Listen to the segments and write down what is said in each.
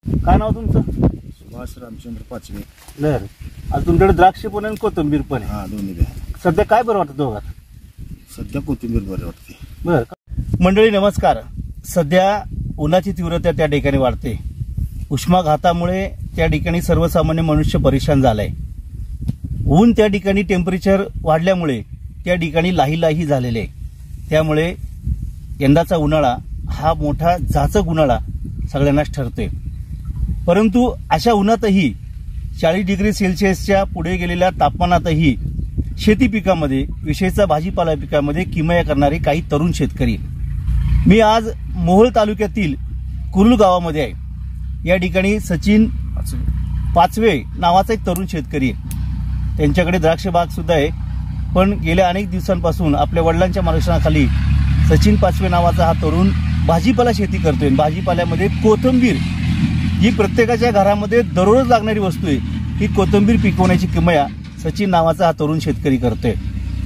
काय नाव तुमचं? सुभाष रामचंद्र पाचवे. बर. आज तुमच्याकडे द्राक्ष पण आणि कोथिंबीर पण आहे. हा, दोन्ही बी. सध्या काय बरं वाटतं दोघात? सध्या कोथिंबीर बरी वाटते. बर. मंडळी नमस्कार. सध्या उन्हाची तीव्रता त्या ठिकाणी वाढते. उष्माघातामुळे त्या ठिकाणी सर्वसामान्य मनुष्य परेशान झालाय. ऊन त्या ठिकाणी टेम्परेचर वाढल्यामुळे त्या ठिकाणी लाही झालेले आहे. त्यामुळे यंदाचा उन्हाळा हा मोठा जाचक उन्हाळा सगळ्यांनाच ठरतोय. परंतु अशा उन्हातही 40 डिग्री सेल्सिअसच्या पुढे गेलेल्या तापमानातही शेती पिकामध्ये विशेषतः भाजीपाला पिकामध्ये किमया करणारे काही तरुण शेतकरी. मी आज मोहोळ तालुक्यातील कुरुल गावामध्ये आहे. या ठिकाणी सचिन पाचवे नावाचा एक तरुण शेतकरी आहे. त्यांच्याकडे द्राक्ष बाग सुद्धा आहे. पण गेल्या अनेक दिवसांपासून आपल्या वडिलांच्या मार्गदर्शनाखाली सचिन पाचवे नावाचा हा तरुण भाजीपाला शेती करतोय. भाजीपाल्यामध्ये कोथिंबीर ही प्रत्येकाच्या घरामध्ये दररोज लागणारी वस्तू आहे. ही कोथिंबीर पिकवण्याची किमया सचिन नावाचा हा तरुण शेतकरी करतोय.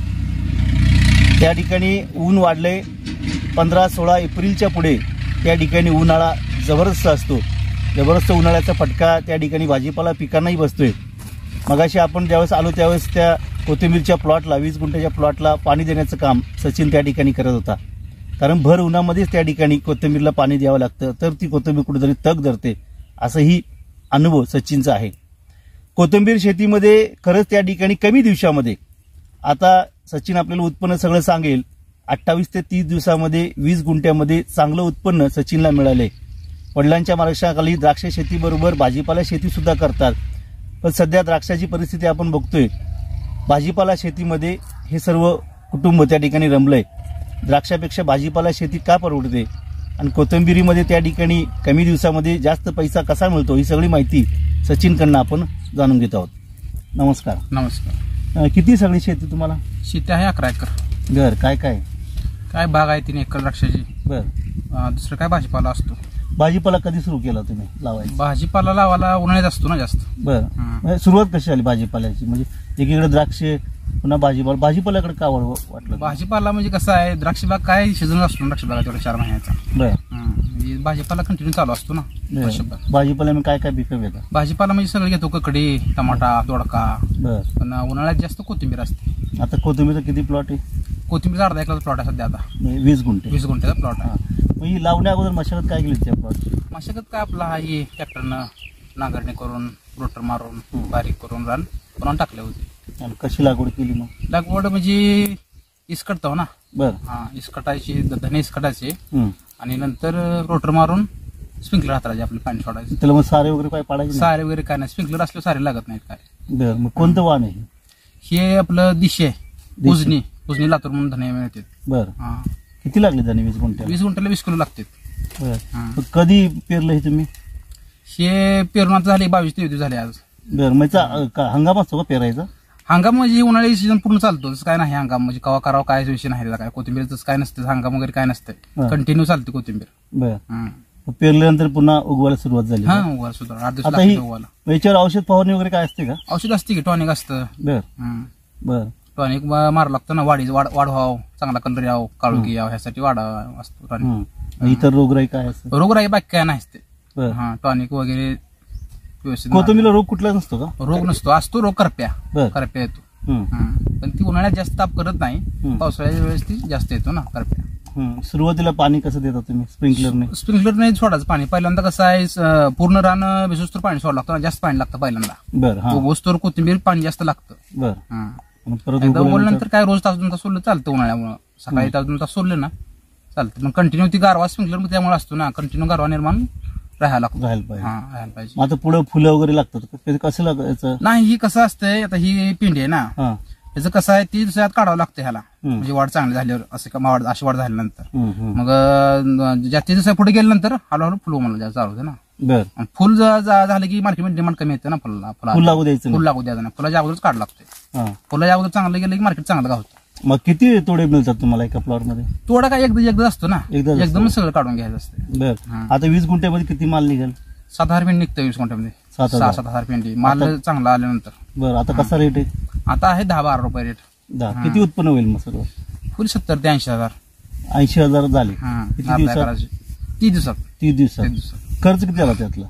त्या ठिकाणी ऊन वाढले. 15-16 एप्रिलच्या पुढे त्या ठिकाणी उन्हाळा जबरदस्त असतो. जबरदस्त उन्हाळ्याचा फटका त्या ठिकाणी भाजीपाला पिकांनाही बसतोय. मगाशी आपण ज्यावेळेस आलो त्यावेळेस त्या कोथिंबीरच्या प्लॉटला 20 गुंठ्याच्या प्लॉटला पाणी देण्याचं काम सचिन त्या ठिकाणी करत होता. कारण भर उन्हामध्येच त्या ठिकाणी कोथिंबीरला पाणी द्यावं लागतं, तर ती कोथिंबीर कुठेतरी तग धरते. असंही अनुभव सचिनचा आहे. कोथिंबीर शेतीमध्ये खरंच त्या ठिकाणी कमी दिवसामध्ये आता सचिन आपल्याला उत्पन्न सगळं सांगेल. 28 ते 30 दिवसामध्ये 20 गुंठ्यामध्ये चांगलं उत्पन्न सचिनला मिळाले. वडिलांच्या मार्गदर्शनाखाली द्राक्ष शेतीबरोबर भाजीपाला शेती सुद्धा करतात. पण सध्या द्राक्षाची परिस्थिती आपण बघतोय. भाजीपाला शेतीमध्ये हे सर्व कुटुंब त्या ठिकाणी रमलंय. द्राक्षापेक्षा भाजीपाला शेती का परवडते आणि कोथिंबीरीमध्ये त्या ठिकाणी कमी दिवसामध्ये जास्त पैसा कसा मिळतो ही सगळी माहिती सचिनकडनं आपण जाणून घेत आहोत. नमस्कार. नमस्कार. किती सगळी शेती तुम्हाला? शेती आहे 11 एकर. घर काय काय काय बाग आहे 3 एकर द्राक्षाची. बर. दुसरं काय भाजीपाला असतो. भाजीपाला कधी सुरू केला तुम्ही लावायचा? भाजीपाला लावायला उन्हाळ्यात असतो ना जास्त. बर. सुरुवात कशी झाली भाजीपाल्याची? म्हणजे एकीकडे द्राक्ष पुन्हा भाजीपाल्याकडे का वाटलं? भाजीपाला म्हणजे कसं आहे, द्राक्ष बाग काय सीझन असतो द्राक्ष बागा तेवढा 4 महिन्याचा. बर. भाजीपाला कंटिन्यू चालू असतो ना. भाजीपाल्यामध्ये काय काय पिकं घेतात? भाजीपाला म्हणजे सगळं घेतो. ककडी, टमाटा, दोडका. बर. पण उन्हाळ्यात जास्त कोथिंबीर असते. आता कोथिंबीरचा किती प्लॉट आहे? कोथिंबीरचा अर्धा एकरचा प्लॉट आहे सध्या. आता 20 गुंठे. 20 गुंठ्याचा प्लॉट आहे. मग ही लावण्या अगोदर मशागत काय केली त्या प्लॉटची? मशागत काय आपला आहे ट्रॅक्टरनं नांगरणी करून रोटर मारून बारीक करून रान करून टाकले होते. आणि कशी लागवड केली मग? लागवड म्हणजे इसकटतो ना. बर. हा, इसकटायची, धने इसकटायचे आणि नंतर रोटर मारून स्प्रिंकलर हाताळायचे, आपले पाणी सोडायचं. त्याला मग सारे वगैरे काय पाडायचे? सारे वगैरे काय नाही. स्प्रिंकलर असले सारे लागत नाहीत काय. बर. मग कोणतं वाण आहे हे? आपलं दिशे आहे. उजनी लातूर म्हणून धने मिळतात. बर. हा. किती लागले धने 20 गुंठे? 20 गुंठ्याला 20 किलो लागतात. बर. कधी पेरलं हे तुम्ही? हे पेरून आता झाले 22-23 दिवस झाले आज. बर. मग हंगाम असतो का पेरायचा? हंगाम म्हणजे उन्हाळी सीझन पूर्ण चालतो. तसं काय नाही हंगाम म्हणजे कवा करावं काय विषय नाही. काय कोथिंबीर काय नसतं, हंगाम वगैरे काय नसतं. कंटिन्यू चालते कोथिंबीर. बर. पेरल्यानंतर पुन्हा उगवायला सुरुवात झाली? हा, उगवायला सुद्धा 8 दिवस आता उगवायला. याच्यावर औषध फवारणी वगैरे काय असते का? औषध असते की, टॉनिक असतं. बर. बर. टॉनिक मारावं लागतं ना. वाढ व्हावं, चांगला कलर यावं, काळुकी यावं, ह्यासाठी वाढ असतो टॉनिक. इतर रोगराई काय असते? रोगराई बाकी काय नसते. हा, टॉनिक वगैरे व्यवस्थित. कोथिंबीरला रोग कुठला नसतो का? रोग नसतो. असतो रोग, करप्या येतो. पण ती उन्हाळ्यात जास्त ताप करत नाही. पावसाळ्याच्या वेळेस ती जास्त येतो ना करप्या. सुरुवातीला पाणी कसं देता तुम्ही? स्प्रिंकलरने सोडायचं पाणी. पहिल्यांदा कसं आहे, पूर्ण रान भिजूस्तोवर पाणी सोडावं लागतं ना. जास्त पाणी लागतं पहिल्यांदा. बरं. उगवस्तोवर कोथिंबीर पाणी जास्त लागतं. बरं. एकदा उगवल्यानंतर काय रोज 1 तास सोडलं चालतं. उन्हाळ्यामुळे सकाळी 1 तास सोडलं ना चालतं. मग कंटिन्यू ती गारवा स्प्रिंकलर त्यामुळे असतो ना. कंटिन्यू गारवा निर्माण राहायला पाहिजे. आता पुढे फुलं वगैरे लागतात कसं लागायचं? नाही, ही कसं असतंय, आता ही पिंडी आहे ना, त्याचं कसं आहे, ती दुसऱ्यात काढावं लागतं ह्याला. म्हणजे वाढ चांगली झाल्यावर अशी वाढ झाल्यानंतर मग जास्तीत जास्त पुढे गेल्यानंतर हळूहळू फुल मला चालू होते ना. फुल झालं की मार्केटमध्ये डिमांड कमी येते ना. फुल लागू द्यायचं नाही. फुलाच्या अगोदरच काढ लागते. फुलाच्या अगोदर चांगलं गेलं की मार्केट चांगलं गावतं. मग किती तोडे मिळतात तुम्हाला एका फ्लॉवर मध्ये? तोडा काय एकदा असतो ना. एकदम सगळं काढून घ्यायचं असतं. बरं. आता 20 गुंठ्यामध्ये किती माल निघेल? 7,000 पेंडी निघतं 20 गुंठ्यामध्ये. 6-7,000 पेंडी माल चांगला आल्यानंतर. बरं. आता कसा रेट आहे? आता आहे 10-12 रुपये रेट. किती उत्पन्न होईल मग सर्व? फुल 70,000 ते 80,000. 80,000 झाले. 30 दिवसात. 30 दिवसात खर्च किती आला त्यातला?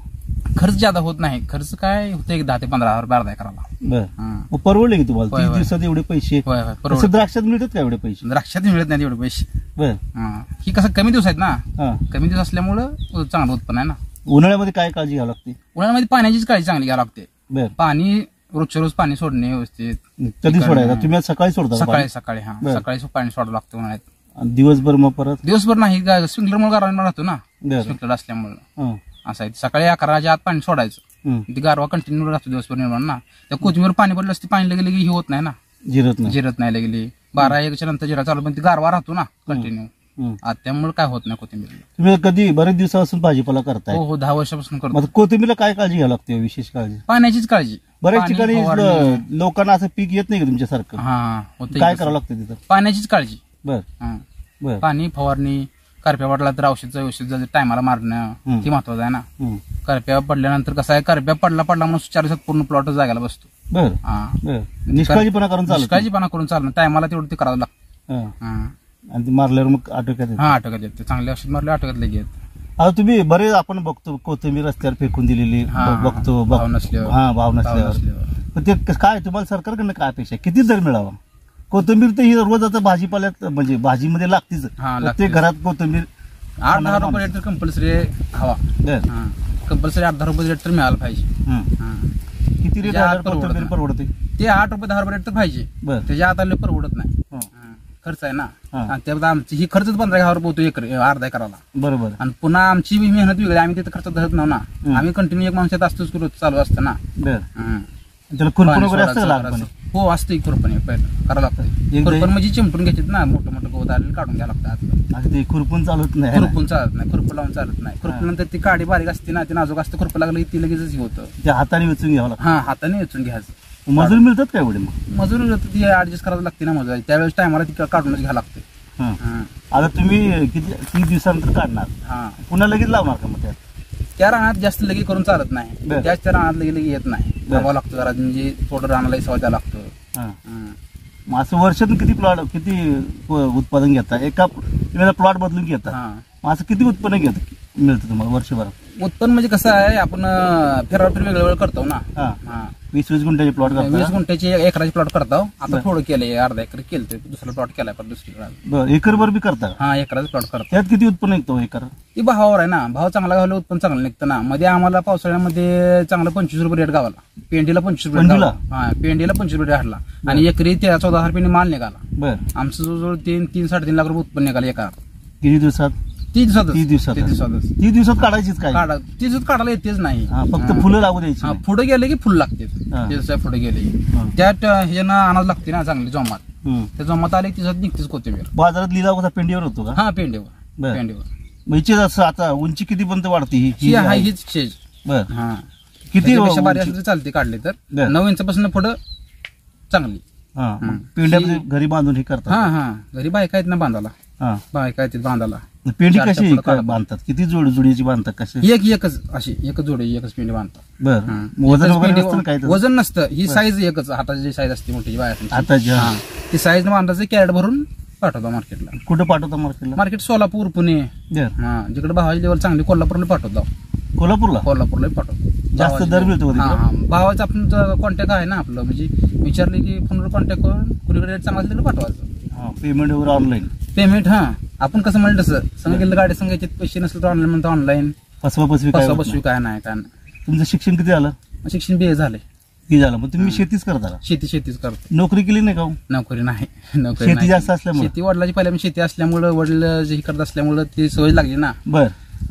खर्च जादा होत नाही. खर्च काय होतं एक 10 ते 15 हजार अर्धा एकराला. बर हं. मग परवडले की तुम्हाला होय, 30 होय. दिवसात एवढे पैसे? होय होय तसं बरोबर. द्राक्षात मिळतात का एवढे पैसे? द्राक्षात मिळत नाही एवढे पैसे. बर हं. ही कसं कमी दिवस आहेत ना, हा. कमी दिवस असल्यामुळं चांगलं उत्पन्न आहे ना. उन्हाळ्यामध्ये काय काळजी घ्यावी लागते? उन्हाळ्यामध्ये पाण्याचीच काळजी चांगली घ्यावी लागते. बर पाणी रोजच्या रोज पाणी सोडणे व्यवस्थित. कधी सोडायचं? तुम्ही आज सकाळी सोडता का पाणी? सकाळी हा बरं. सकाळी पाणी सोडावं लागतं उन्हाळ्यात. आणि दिवसभर मग परत? दिवसभर नाही, स्प्रिंकलरमुळे गारवा राहतो ना, बरं. स्प्रिंकलर असल्यामुळे हं. असं आहे. सकाळी 11च्या आत पाणी सोडायचं. हं. ती गारवा कंटिन्यू राहतो दिवसभर निर्माण ना. त्या कोथिंबीर पाणी पडलं असते, पाणी लगेली ही होत नाही ना, जिरत नाही. जिरत नाही लगेली. 12-1च्या नंतर जिरा चालू, पण ती गारवा राहतो ना कंटिन्यू. हं. त्यामुळे काय होत नाही कोथिंबीर. तुम्ही कधी बरेच दिवसापासून भाजीपाला करताय, हो 10 वर्षापासून करतो. मग कोथिंबीरला काय काळजी घ्यावी लागते? विशेष काळजी? पाण्याचीच काळजी. बऱ्याच पाणी, ठिकाणी फवारणी. लोकांना असं पीक येत नाही का तुमच्यासारखं? हा होतं. काय करावं लागतं तिथं? पाण्याचीच काळजी. बर हा. बर पाणी, फवारणी, करप्या पडला तर औषध टायमाला मारणं ती महत्वाचं आहे ना. हं. करप्या पडल्यानंतर कसं आहे, करप्या पडला म्हणून 4 दिवसात पूर्ण प्लॉट जागायला बसतो. बर हा. बर निष्काळजीपणा करून चालत नाही. निष्काळजीपणा करून चालणं, टायमाला तेवढं ते करावं लागतं. हं. हा. आणि ते मारल्यावर मग आटोक्यात येतं. हा आटोक्यात येते, चांगले औषध मारले आटोक्यात लगेच. आता तुम्ही बरेच आपण बघतो कोथिंबीर रस्त्यावर फेकून दिलेली हा, बघतो. भाव नसल्यावर. हा भाव नसल्यावर. पण ते काय तुम्हाला सरकारकडनं काय अपेक्षा आहे? किती दर मिळावा? कोथिंबीर तर ही रोज आता भाजीपाल्यात म्हणजे भाजीमध्ये लागतीच. हा, प्रत्येक घरात कोथिंबीर 8-10 रुपये रेट तर कंपल्सरी हवा. बर. कंपल्सरी 8-10 रुपये रेट तर मिळायला पाहिजे. हं. हा. किती रेट त्याच्या आत आल्यावर कोथिंबीर परवडते? ते 8 रुपये 10 रुपये रेट तर पाहिजे. बर. त्याच्या आत आले परवडत नाही. हं. हा. खर्च आहे ना. हा. आणि त्यात आमची ही खर्चच 15,000 रुपये होतो अर्धा एकराला. बरोबर. आणि पुन्हा आमची मेहनत वेगळी, आम्ही तिथे खर्च धरत नव्ह ना. आम्ही कंटिन्यू एक माणसात असतोच चालू असतं ना. बर हं. त्याला खुरपण पाणी वगैरे असतं का सोडायचं, लहानपणी? हो असतं की खुरपण पहिलं करावं लागतं. एकदा- खुरपण म्हणजे चिमटून घ्यायचे ना, मोठं मोठं गवत आलेलं काढून घ्यावं लागतं आतलं. आता ते खुरपून चालत नाही है ना? खुरपून चालत नाही, खुरपण लावून चालत नाही. खुरपल्यानंतर ती काडी बारीक असते ना, ती नाजूक असते, खुरपं लागलं की ती लगेचच हे होतं. ते हाताने वेचून घ्यावं लागतं. हा हाताने वेचून घ्यायचं. मजूर मिळतात का एवढे मग? मजूर ती ऍडजस्ट करावं लागते ना मजूर, त्यावेळेस टायमाला ती काढूनच घ्यावं लागते. हं. हा. आता तुम्ही किती 30 दिवसानंतर काढणार, हा. पुन्हा लगेच लावणार का मग त्यात? त्या रानात जास्त लगे करून चालत नाही. बरं. त्याच त्या रानात लगे येत नाही. बरं. लावावं लागतं जरा, म्हणजे थोडं रानाला सवय द्यावं लागतं. हं. हं. मग असं वर्षातून किती उत्पादन घेता? एका तुम्हाला प्लॉट बदलून घेता, हा. मग असं किती उत्पन्न मिळतं तुम्हाला वर्षभरात? उत्पन्न म्हणजे कसं आहे, आपण फेराफेर वेगळं करतो ना. हा. हा. 20-20 गुंठ्याचे प्लॉट 20 करता? गुंठ्याचे एकराचे प्लॉट करतो. आता बरं. थोडं केलंय, अर्धा एकर केलं, दुसरा प्लॉट केलाय पण दुसरीकडे. बरं. एकरभर बी करता का? हा एकराचं प्लॉट करतो. त्यात किती उत्पन्न निघतो एकर? ती भावावर आहे ना, भाव चांगला गावला उत्पन्न चांगलं निघतं ना. मध्ये आम्हाला पावसाळ्यामध्ये चांगलं 25 रुपये रेट गावाला, पेंडीला 25 रुपये पेंडीला? हा पेंडीला 25 रुपये रेट हडला. आणि एकरी 13-14 पेंडी माल निघाला. बर. आमचं जवळजवळ 3-3.5 लाख रुपये उत्पन्न निघालं एका. किती दिवसात? 30 दिवसातच. 30 दिवसात. 30 दिवसातच 30 दिवसात काढायचीच काय? 30 दिवसात काढायला येतेच नाही. हा, फक्त फुलं लागू द्यायची हा, नाही. पुढे गेले की फुल लागते. हा. पुढे गेले की हा. त्यात ह्यानं अनाज लागते ना चांगली जोमात. हं. त्या जोमात आले की त्याच्यात निघतेच कोथिंबीर. बाजारात लिलाव कसा पेंडीवर होतो का? हा पेंडीवर. बरं. पेंडीवर मग हिची असं आता उंची कितीपर्यंत वाढते ही? ही आहे हीच शेज. बर. हा किती त्याच्यापेक्षा बारीक उंची? असली तर चालते काढले तर. बरं. 9 इंचापासून पुढं चांगली. हा. हं. पेंड्यामध्ये घरी बांधून हे हा करतात? हा घरी बायका आहेत ना बांधाला. हा. बायका आहेत बांधाला. पेंडी 4 कशी फुलं काढतात. बांधतात? किती जोडीची बांधतात? कशी? एकच अशी एकच जोडी एकच पेंडी बांधतात. बर. हं. वजन एकच वगैरे पेंडी- नसतं ना काही तसं? वजन नसतं. ही साईज एकच हाताची जी साईज असते मोठी बाहेर हाताची, हा. ती साईज न बांधायचं कॅरेट भरून पाठवतो मार्केटला. कुठं पाठवता मार्केटला? मार्केट सोलापूर पुणे बर. हा जिकडे भावाची लेवल चांगली कोल्हापूरला पाठवतो. कोल्हापूरला? कोल्हापूरला पाठवतो. जास्त दर मिळतो का हा तिकडं? हा भावाचं आपण कॉन्टॅक्ट आहे ना आपलं, म्हणजे विचारले की फोनवर कॉन्टॅक्ट करून कुणीकडे रेट चांगला असेल तिकडे पाठवायचं. हा. पेमेंट वगैरे ऑनलाईन? पेमेंट हा आपण कसं म्हणलं तसं संग गेलं गाडी संघाचे पैसे नसले तर ऑनलाईन म्हणतो ऑनलाईन. फसवा-फसवी काय होत बसवी नाही? काय नाही काय नाही. तुमचं शिक्षण किती झालं? शिक्षण BA झाले. किती झालं? मग तुम्ही शेतीच करता का? शेतीच करतो. नोकरी केली नाही का हो? नोकरी नाही. नोकरी शेती नाही. जास्त असल्यामुळे? शेती वडिलाची पहिल्यापासून शेती असल्यामुळं वडील जे हे करत असल्यामुळं ती सवय लागली ना. बर.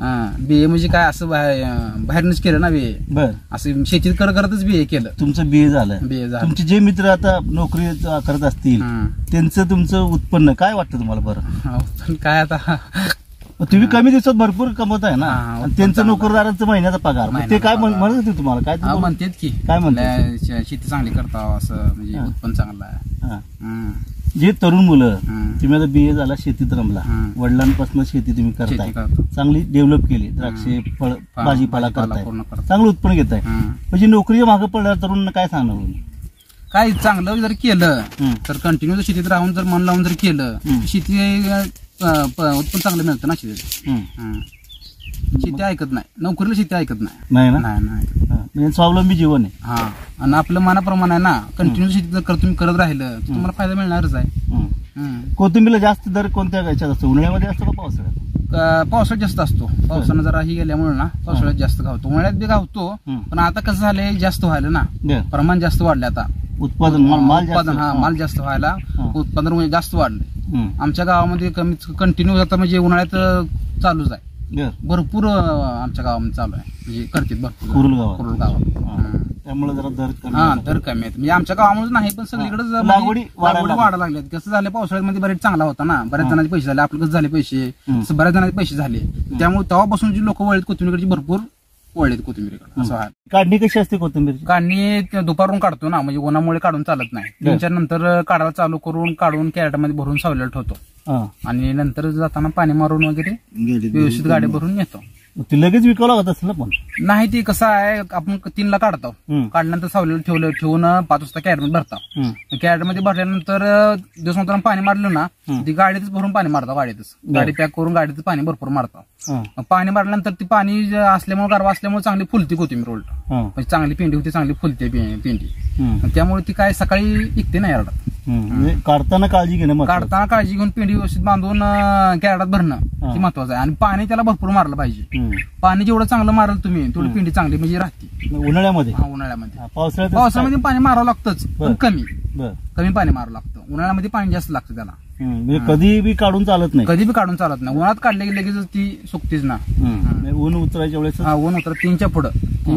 BA म्हणजे काय असं बाहेरनच केलं ना BA. बर. असं शेती करतच BA केलं. तुमचं BA झालं. BA झालं. तुमचे जे मित्र आता नोकरी करत असतील त्यांचं तुमचं उत्पन्न काय वाटतं तुम्हाला? बरं, पण काय आता तुम्ही कमी दिवसात भरपूर कमवत आहे ना, हा, आणि त्यांचं चांगलं. नोकरदारांचं महिन्याचा पगार, मग ते काय म्हणत होते तुम्हाला? काय हा, म्हणतात की काय म्हणतात? शेती चांगली करता असं, म्हणजे हा. उत्पन्न चांगलं आहे. हा. हं. जे तरुण मुलं, हं. तुम्ही आता BA झाला, शेतीत रमला, हं. वडिलांपासून शेती तुम्ही करताय, शेती करतो. चांगली डेव्हलप केली, द्राक्षे फळ भाजीपाला करताय, पूर्ण करतो. चांगलं उत्पन्न घेताय, हं. म्हणजे नोकरी मागे पडल्यावर तरुणांना काय सांगणार तुम्ही? काय चांगलं जर केलं हं. तर कंटिन्यू जर शेतीत राहून जर मन लावून जर केलं हं. शेती उत्पन्न चांगलं मिळतं ना शेतीत. हं. हं. शेती ऐकत नाही, नोकरीला शेती ऐकत नाही. नाही ना? नाही. म्हणजे स्वावलंबी जीवन आहे. हा, आणि आपलं मनाप्रमाणे आहे ना, कंटिन्यू शेती जर तुम्ही करत राहिलं तर तुम्हाला फायदा मिळणारच आहे. कोथिंबीरला जास्त दर कोणत्या याच्यात असतो, उन्हाळ्यामध्ये असतो का पावसाळ्यात? पावसाळ्यात जास्त असतो. पावसानं जरा ही गेल्यामुळे ना पावसाळ्यात जास्त गावतो. उन्हाळ्यात बी गावतो, पण आता कसं झालंय जास्त व्हायला ना, प्रमाण जास्त वाढले आता. उत्पादन माल जास्त व्हायला, उत्पादन जास्त वाढले. आमच्या गावामध्ये कंटिन्यू आता म्हणजे उन्हाळ्यात चालूच आहे. भरपूर आमच्या गावामध्ये चालू आहे, म्हणजे करतात भरपूर कुरुल गावात. त्यामुळे जरा दर दर कमी आहेत. म्हणजे आमच्या गावामध्ये नाही, पण सगळीकडे लागवडी वाढायला लागल्यात. कसं झालं, पावसाळ्यामध्ये बरेच चांगला होता ना, बऱ्याच जणांचे पैसे झाले, आपलं कसं झाले पैसे, बऱ्याच जणांचे पैसे झाले. त्यामुळे तेव्हापासून जी लोक वळलेत कोथिंबीरकडची, भरपूर वळलेत कोथिंबीरकडे. असं आहे. काढणी कशी असते कोथिंबीरची? काढणी दुपारून काढतो ना, म्हणजे उन्हामुळे काढून चालत नाही. 3-4 नंतर काढायला चालू करून काढून कॅरेटमध्ये भरून सावलीला ठेवतो, आणि नंतर जाताना पाणी मारून वगैरे व्यवस्थित गाडी भरून येतो. ती लगेच विकावं लागत असेल ना? पण नाही, ती कसं आहे, आपण 3ला काढतो, काढल्यानंतर सावलीला ठेवून 5 वाजता कॅरेटमध्ये भरतो. कॅरेटमध्ये भरल्यानंतर दिवसानंतर पाणी मारलं ना, ती गाडीतच भरून पाणी मारतो. गाडी पॅक करून गाडीतच पाणी भरपूर मारतो. पाणी मारल्यानंतर ती पाणी असल्यामुळे, गारवा असल्यामुळे चांगली फुलती कोथिंबीर उलट, म्हणजे चांगली पेंडी होती, चांगली फुलते पेंडी. त्यामुळे ती काय सकाळी निघते ना यार्डात. काढताना काळजी घेणं, काढताना काळजी घेऊन पेंडी व्यवस्थित बांधून कॅरेटात भरणं हे महत्वाचं आहे. आणि पाणी त्याला भरपूर मारलं पाहिजे. पाणी जेवढं चांगलं माराल तुम्ही, तेवढी पेंडी चांगली म्हणजे राहते. उन्हाळ्यामध्ये पावसाळ्यामध्ये पाणी मारावं लागतंच, पण कमी पाणी मारावं लागतं. उन्हाळ्यामध्ये पाणी जास्त लागतं त्याला. कधी बी काढून चालत नाही. उन्हाळ्यात काढले की लगेच ती सुकतीच ना. ऊन उतरायच्या वेळेस ऊन उतर 3च्या पुढं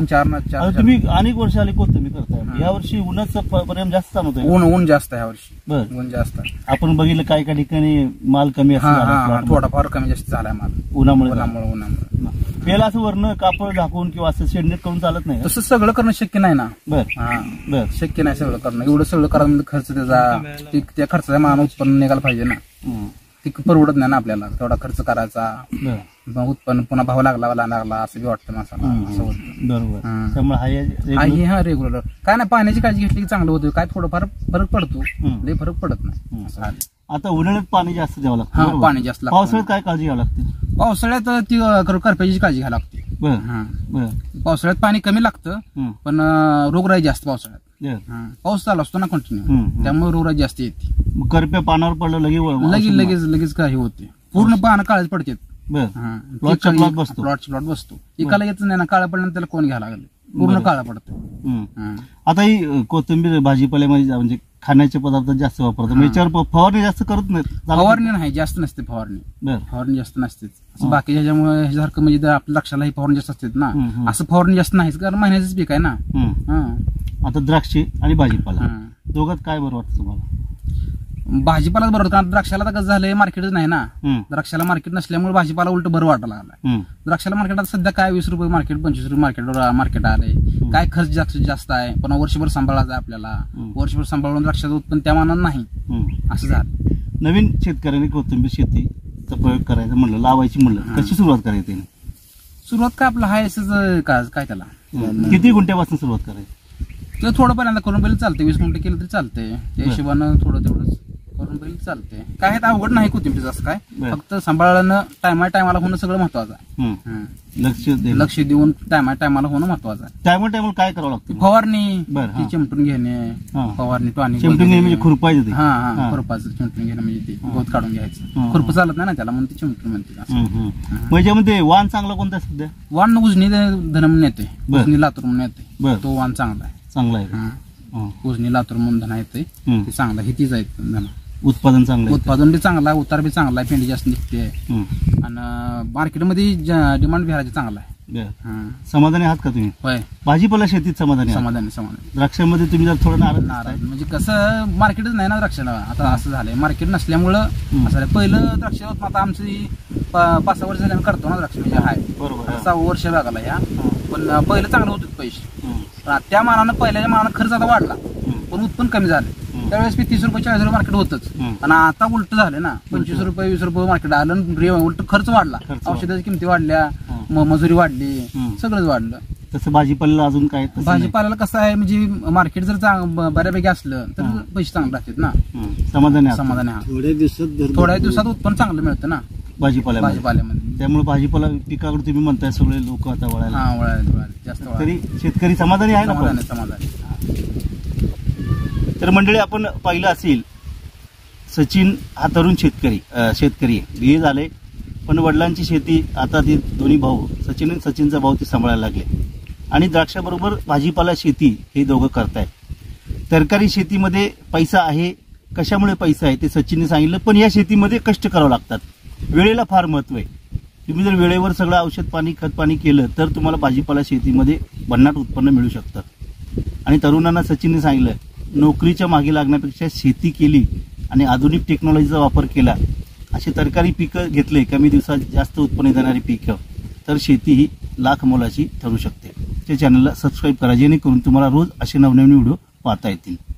3-4. तुम्ही अनेक वर्ष आली कोथिंबीर करताय, या वर्षी उन्हाचा परिणाम जास्त जाणवतोय. ऊन जास्त आहे यावर्षी, ऊन जास्त आहे. आपण बघितलं काही काही ठिकाणी माल कमी असतो, थोडाफार कमी जास्त झालाय माल उन्हामुळे. पहिला असं वरण कापड झाकून किंवा असं शेडनेट करून चालत नाही. तसं सगळं करणं शक्य नाही ना. शक्य नाही सगळं करणं. एवढं सगळं करायला खर्च त्याचा, त्या खर्चाच्या मानानं उत्पन्न निघायला पाहिजे ना. ती परवडत नाही ना आपल्याला तेवढा खर्च करायचा. उत्पन्न पुन्हा भाव लागला असं बी वाटतं माणसाला. असं होतं. बरोबर. त्यामुळे हा रेग्युलर काय नाही, पाण्याची काळजी घेतली की चांगलं होतं. काय थोडंफार फरक पडतो, लई फरक पडत नाही. आता उन्हाळ्यात पाणी जास्त द्यावं लागतं. पाणी जास्त लागतं. पावसाळ्यात काय काळजी घ्यावी लागते? पावसाळ्यात ती करप्याची काळजी घ्यावी लागते. पावसाळ्यात पाणी कमी लागतं, पण रोगराई जास्त पावसाळ्यात. पाऊस चालू असतो ना कंटिन्यू, त्यामुळे रोगराई जास्त येते. करप्या पानावर पडलं लगेच काही होते. पूर्ण पानं काळच पडतात. प्लॉट बसतो. एकाला येत नाही ना, काळा पडल्यानंतर त्याला कोण घ्यायला लागलं, पूर्ण काळा पडतो. आता ही कोथिंबीर भाजीपाल्यामध्ये म्हणजे खाण्याचे पदार्थ जास्त वापरतात, याच्यावर फवारणी जास्त करत नाहीत. फवारणी नाही, जास्त नसते फवारणी जास्त नसतेच. बाकी ह्याच्यामुळे ह्याच्यासारखं म्हणजे आपल्या लक्षाला ही फवारणी जास्त असते ना, असं फवारणी जास्त नाहीच, कारण महिन्याचंच पीक आहे ना. आता द्राक्षे आणि भाजीपाला दोघात काय बरं वाटतं तुम्हाला? भाजीपालाच बरोबर, कारण द्राक्षाला तर कसं झालंय, मार्केटच नाही ना. द्राक्षाला मार्केट नसल्यामुळे भाजीपाला उलट बरं वाटायला लागला. द्राक्षाला मार्केटात सध्या काय 20 रुपये मार्केट, 25 रुपये मार्केट आलंय. काय खर्च जास्त आहे, पण वर्षभर सांभाळायचं आहे आपल्याला. वर्षभर सांभाळून द्राक्षाचं उत्पन्न त्या मानानं नाही, असं झालं. नवीन शेतकऱ्यांनी कोथिंबीर शेतीचा प्रयोग करायचा म्हणलं, लावायची म्हणलं, कशी सुरुवात करायची? सुरुवात काय आपलं हाय काय त्याला किती गुंठ्यापासून सुरुवात करायची? तर थोडं पहिल्यांदा करून पहिले चालते, 20 गुंठे केलं तरी चालतंय. त्या हिशोबानं थोडंच करून पहिले चालते. काय अवघड नाही कोथिंबीर असं काय, फक्त सांभाळणं, टायमाला होणं सगळं महत्वाचं आहे. लक्ष देऊन टायमाला होणं महत्वाचं आहे. टायमाला काय करावं लागतं? फवारणी, चिमटून घेणे, फवारणी चिमटून घेणे म्हणजे खुरपायचं. खुरपाचं चिमटून घेणं म्हणजे ते गवत काढून घ्यायचं. खुरप चालत नाही ना त्याला, म्हणून ते चिमटून म्हणते. म्हणजे वाण चांगला कोणता सध्या? वाण उजनी धन म्हणून येते, उजनी लातूर म्हणून येते. तो वाण चांगला आहे. उजनी लातूर म्हणून धना येते, ते चांगला. हे तीच आहेत धना. उत्पादन चांगलं, उत्पादन बी चांगला आहे, उतार बी चांगला आहे, पेंडी जास्त निघते. आणि मार्केटमध्ये डिमांड बिहाराची चांगला आहे. समाधानी आहात का तुम्ही? होय. भाजीपाला शेतीत समाधानी? समाधानी. द्राक्षामध्ये तुम्ही जर थोडं नाराज म्हणजे कसं, मार्केटच नाही ना द्राक्षाला. आता असं झालंय, मार्केट नसल्यामुळं असं. पहिलं द्राक्ष आता आमची 5-6 वर्ष झाल्यानं करतो ना द्राक्ष, म्हणजे आहे बरोबर 6 वर्ष लागला या. पण पहिलं चांगलं होतं पैसे, पण त्या मानानं पहिल्याच्या मानानं खर्च आता वाढला, पण उत्पन्न कमी झालं. त्यावेळेस 30 रुपये 40 रुपये मार्केट होतच, आणि आता उलट झालं ना, 25 रुपये 20 रुपये मार्केट आलं. उलट खर्च वाढला, औषधाच्या किमती वाढल्या, मजुरी वाढली, सगळंच वाढलं. तसं भाजीपाल्याला अजून काय? भाजीपाल्याला कसं आहे, म्हणजे मार्केट जर बऱ्यापैकी असलं तर पैसे चांगले राहतात ना. समाधानी. थोड्या दिवसात उत्पन्न चांगलं मिळतं ना. भाजीपाल्यामध्ये. त्यामुळे भाजीपाला पिकाकडे तुम्ही म्हणताय सगळे लोक आता वळायला. हा वळायला जास्त तरी शेतकरी समाधानी आहे ना? समाधान. तर मंडळी, आपण पाहिलं असेल, सचिन हा तरुण शेतकरी आहे, BA झाले, पण वडिलांची शेती आता ते दोन्ही भाऊ सचिन आणि सचिनचा भाऊ ते सांभाळायला लागले आणि द्राक्षाबरोबर भाजीपाला शेती हे दोघं करतायत. तरकारी शेतीमध्ये पैसा आहे. कशामुळे पैसा आहे ते सचिनने सांगितलं, पण या शेतीमध्ये कष्ट करावं लागतात. वेळेला फार महत्व आहे. तुम्ही जर वेळेवर सगळं औषध पाणी खत पाणी केलं तर तुम्हाला भाजीपाला शेतीमध्ये भन्नाट उत्पन्न मिळू शकतं. आणि तरुणांना सचिनने सांगितलं, नोकरीच्या मागे लागण्यापेक्षा शेती केली आणि आधुनिक टेक्नॉलॉजीचा वापर केला, अशी तरकारी पिकं घेतले, कमी दिवसात जास्त उत्पन्न देणारी पिकं, तर शेती ही लाख मोलाची ठरू शकते. त्या चॅनलला सबस्क्राईब करा, जेणेकरून तुम्हाला रोज असे नवनवीन व्हिडिओ पाहता येतील.